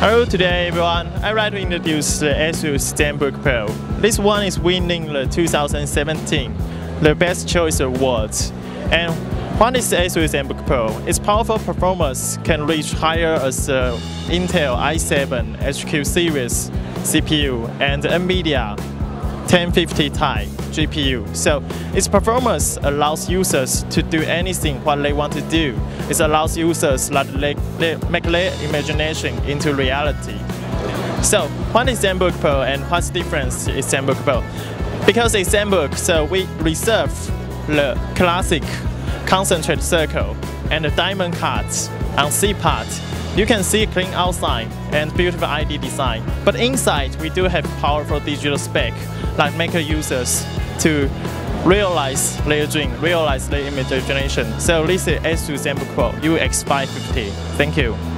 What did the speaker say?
Hello today everyone, I'd like to introduce the ASUS ZenBook Pro. This one is winning the 2017 the Best Choice Awards. And what is the ASUS ZenBook Pro? Its powerful performance can reach higher as the Intel i7 HQ series CPU and NVIDIA 1050 Ti GPU. So its performance allows users to do anything what they want to do. It allows users that they make their imagination into reality. So what is ZenBook Pro and what's the difference is ZenBook Pro? Because it's ZenBook, so we reserve the classic concentrate circle and the diamond cuts on C part. You can see clean outside and beautiful ID design. But inside, we do have powerful digital spec that make users to realize their dream, realize their imagination. So this is ASUS ZenBook Pro UX550. Thank you.